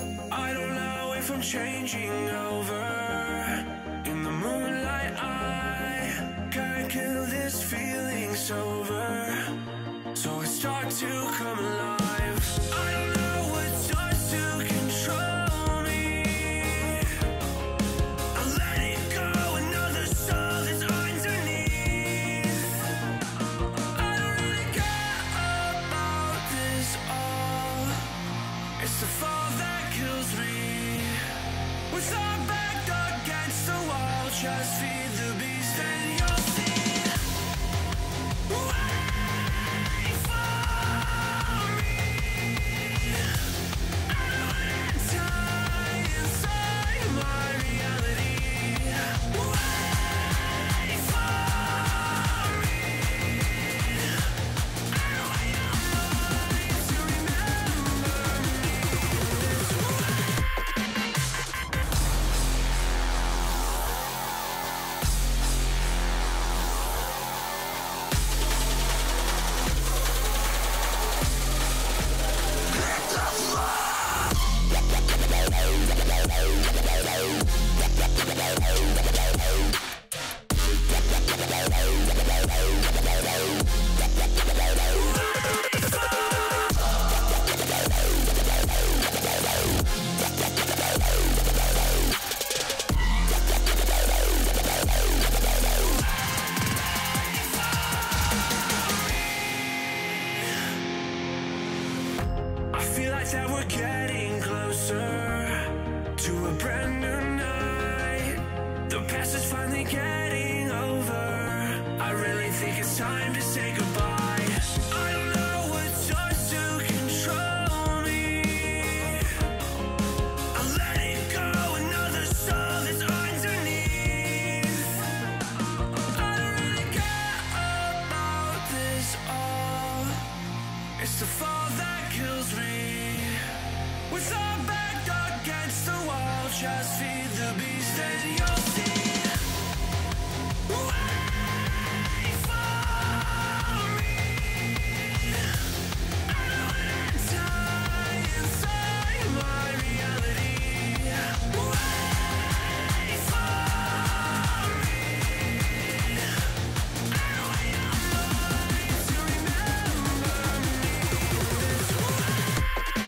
I don't know if I'm changing over. In the moonlight I can't kill this feeling sober, so I start to come alive. I don't know what starts to control me. I let it go, another soul that's underneath. I don't really care about this all. It's the fall that kills me. With our back against the wall, just feed the beast and you'll see. Wait for me. I don't wanna die inside my reality. Wait for me. I don't want your mind to remember me this way. I feel like that we're getting closer to a brand new night. The past is finally getting over. I really think it's time to say goodbye.